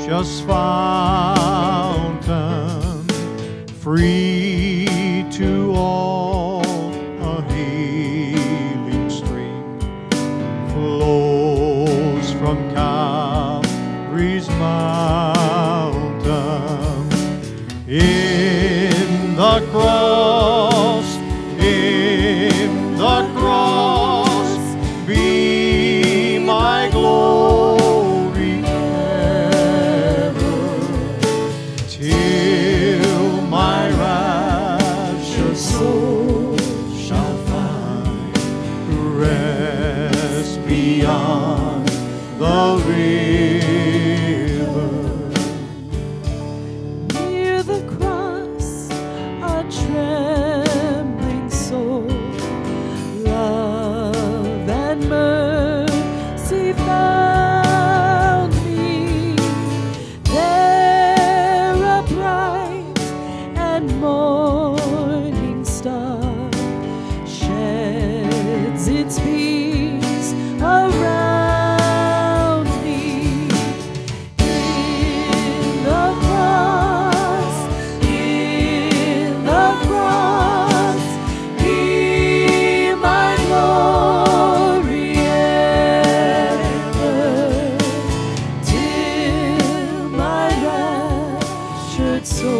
precious fountain, free to all, a healing stream flows from Calvary's mountain. In the cross, in the cross, be my glory ever, till my raptured soul shall find rest beyond the river. Near the cross, a trembling soul, love and mercy found me. There a bright and morning star sheds its peace around me. In the cross, be my glory ever, till my raptured soul